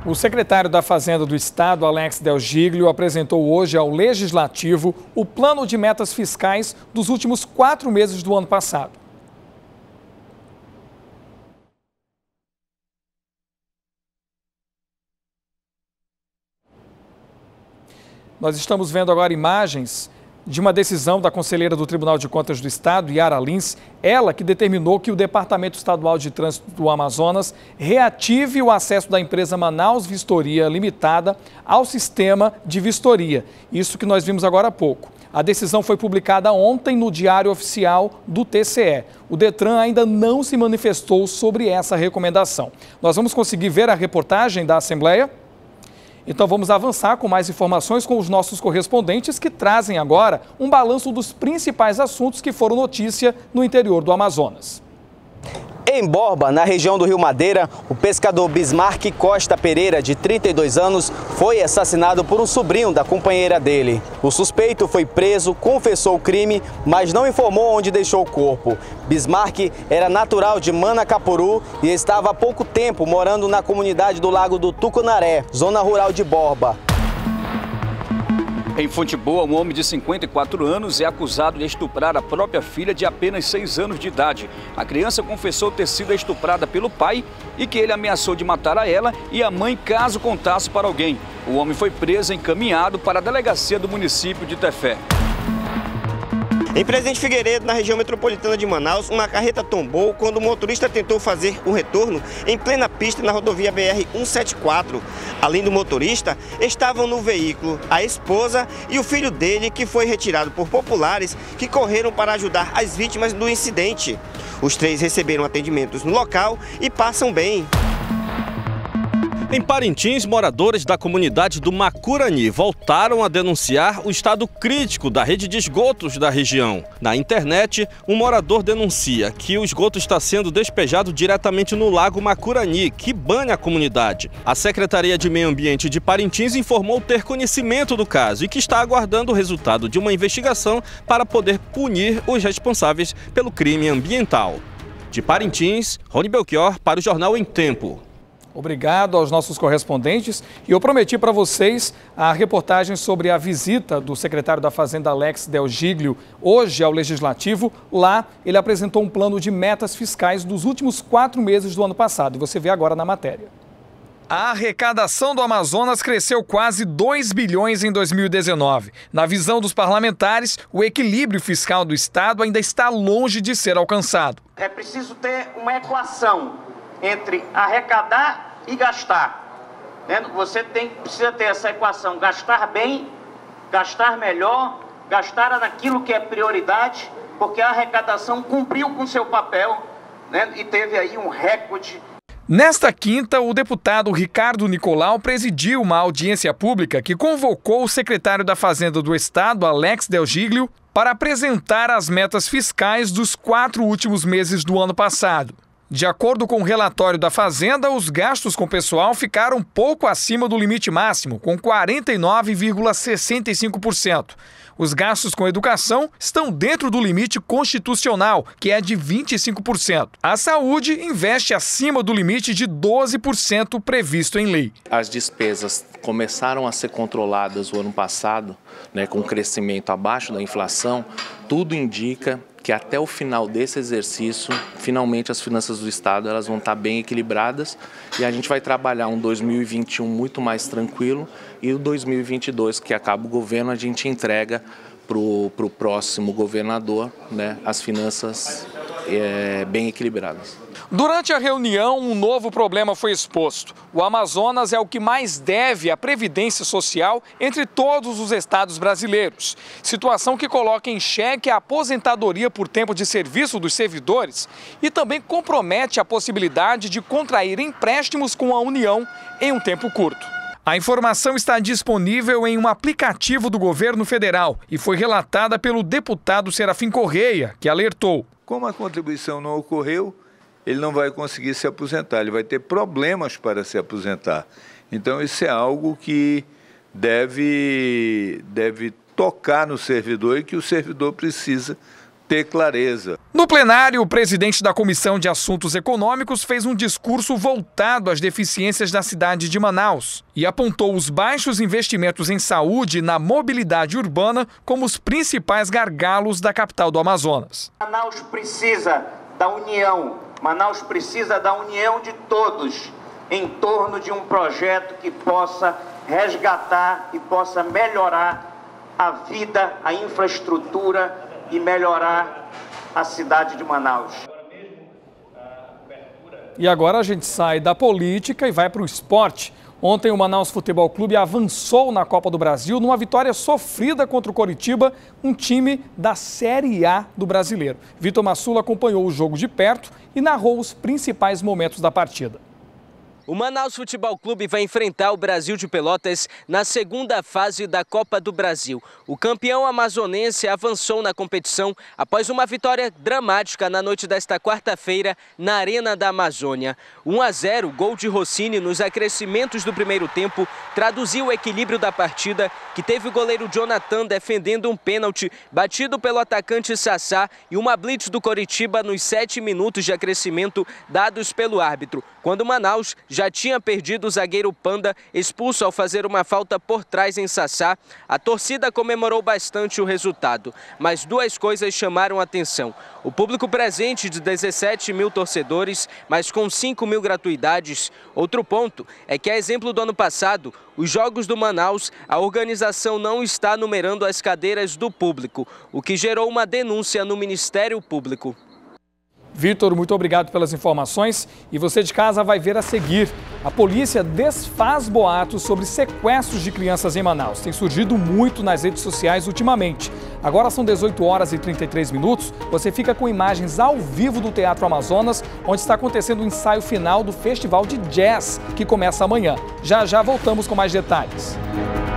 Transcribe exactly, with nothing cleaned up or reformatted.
O secretário da Fazenda do Estado, Alex Del Giglio, apresentou hoje ao Legislativo o plano de metas fiscais dos últimos quatro meses do ano passado. Nós estamos vendo agora imagens de uma decisão da conselheira do Tribunal de Contas do Estado, Yara Lins, ela que determinou que o Departamento Estadual de Trânsito do Amazonas reative o acesso da empresa Manaus Vistoria Limitada ao sistema de vistoria. Isso que nós vimos agora há pouco. A decisão foi publicada ontem no Diário Oficial do T C E. O Detran ainda não se manifestou sobre essa recomendação. Nós vamos conseguir ver a reportagem da Assembleia? Então vamos avançar com mais informações com os nossos correspondentes que trazem agora um balanço dos principais assuntos que foram notícia no interior do Amazonas. Em Borba, na região do Rio Madeira, o pescador Bismarck Costa Pereira, de trinta e dois anos, foi assassinado por um sobrinho da companheira dele. O suspeito foi preso, confessou o crime, mas não informou onde deixou o corpo. Bismarck era natural de Manacapuru e estava há pouco tempo morando na comunidade do Lago do Tucunaré, zona rural de Borba. Em Fonte Boa, um homem de cinquenta e quatro anos é acusado de estuprar a própria filha de apenas seis anos de idade. A criança confessou ter sido estuprada pelo pai e que ele ameaçou de matar a ela e a mãe caso contasse para alguém. O homem foi preso e encaminhado para a delegacia do município de Tefé. Em Presidente Figueiredo, na região metropolitana de Manaus, uma carreta tombou quando o motorista tentou fazer um retorno em plena pista na rodovia B R cento e setenta e quatro. Além do motorista, estavam no veículo a esposa e o filho dele, que foi retirado por populares que correram para ajudar as vítimas do incidente. Os três receberam atendimentos no local e passam bem. Em Parintins, moradores da comunidade do Macurani voltaram a denunciar o estado crítico da rede de esgotos da região. Na internet, um morador denuncia que o esgoto está sendo despejado diretamente no lago Macurani, que banha a comunidade. A Secretaria de Meio Ambiente de Parintins informou ter conhecimento do caso e que está aguardando o resultado de uma investigação para poder punir os responsáveis pelo crime ambiental. De Parintins, Rony Belchior para o Jornal em Tempo. Obrigado aos nossos correspondentes e eu prometi para vocês a reportagem sobre a visita do secretário da Fazenda Alex Del Giglio hoje ao Legislativo. Lá ele apresentou um plano de metas fiscais dos últimos quatro meses do ano passado e você vê agora na matéria. A arrecadação do Amazonas cresceu quase dois bilhões em dois mil e dezenove. Na visão dos parlamentares, o equilíbrio fiscal do Estado ainda está longe de ser alcançado. É preciso ter uma equação entre arrecadar e gastar. Você tem, precisa ter essa equação, gastar bem, gastar melhor, gastar naquilo que é prioridade, porque a arrecadação cumpriu com seu papel, né, e teve aí um recorde. Nesta quinta, o deputado Ricardo Nicolau presidiu uma audiência pública que convocou o secretário da Fazenda do Estado, Alex Del Giglio, para apresentar as metas fiscais dos quatro últimos meses do ano passado. De acordo com o relatório da Fazenda, os gastos com pessoal ficaram pouco acima do limite máximo, com quarenta e nove vírgula sessenta e cinco por cento. Os gastos com educação estão dentro do limite constitucional, que é de vinte e cinco por cento. A saúde investe acima do limite de doze por cento previsto em lei. As despesas começaram a ser controladas o ano passado, né, com crescimento abaixo da inflação. Tudo indica que até o final desse exercício, finalmente as finanças do Estado elas vão estar bem equilibradas e a gente vai trabalhar um dois mil e vinte e um muito mais tranquilo e o dois mil e vinte e dois, que acaba o governo, a gente entrega para o próximo governador, né, as finanças é, bem equilibradas. Durante a reunião, um novo problema foi exposto. O Amazonas é o que mais deve à Previdência Social entre todos os estados brasileiros. Situação que coloca em xeque a aposentadoria por tempo de serviço dos servidores e também compromete a possibilidade de contrair empréstimos com a União em um tempo curto. A informação está disponível em um aplicativo do governo federal e foi relatada pelo deputado Serafim Correia, que alertou. Como a contribuição não ocorreu, ele não vai conseguir se aposentar, ele vai ter problemas para se aposentar. Então isso é algo que deve, deve tocar no servidor e que o servidor precisa ter clareza. No plenário, o presidente da Comissão de Assuntos Econômicos fez um discurso voltado às deficiências da cidade de Manaus e apontou os baixos investimentos em saúde e na mobilidade urbana como os principais gargalos da capital do Amazonas. Manaus precisa da união, Manaus precisa da união de todos em torno de um projeto que possa resgatar e possa melhorar a vida, a infraestrutura e melhorar a cidade de Manaus. E agora a gente sai da política e vai para o esporte. Ontem o Manaus Futebol Clube avançou na Copa do Brasil numa vitória sofrida contra o Coritiba, um time da Série A do Brasileiro. Vitor Massula acompanhou o jogo de perto e narrou os principais momentos da partida. O Manaus Futebol Clube vai enfrentar o Brasil de Pelotas na segunda fase da Copa do Brasil. O campeão amazonense avançou na competição após uma vitória dramática na noite desta quarta-feira na Arena da Amazônia. um a zero, gol de Rossini nos acrescimentos do primeiro tempo, traduziu o equilíbrio da partida, que teve o goleiro Jonathan defendendo um pênalti batido pelo atacante Sassá e uma blitz do Coritiba nos sete minutos de acrescimento dados pelo árbitro, quando o Manaus já tinha perdido o zagueiro Panda, expulso ao fazer uma falta por trás em Sassá. A torcida comemorou bastante o resultado, mas duas coisas chamaram a atenção. O público presente de dezessete mil torcedores, mas com cinco mil gratuidades. Outro ponto é que, a exemplo do ano passado, os jogos do Manaus, a organização não está numerando as cadeiras do público, o que gerou uma denúncia no Ministério Público. Vitor, muito obrigado pelas informações. E você de casa vai ver a seguir. A polícia desfaz boatos sobre sequestros de crianças em Manaus. Tem surgido muito nas redes sociais ultimamente. Agora são dezoito horas e trinta e três minutos. Você fica com imagens ao vivo do Teatro Amazonas, onde está acontecendo o ensaio final do Festival de Jazz, que começa amanhã. Já já voltamos com mais detalhes.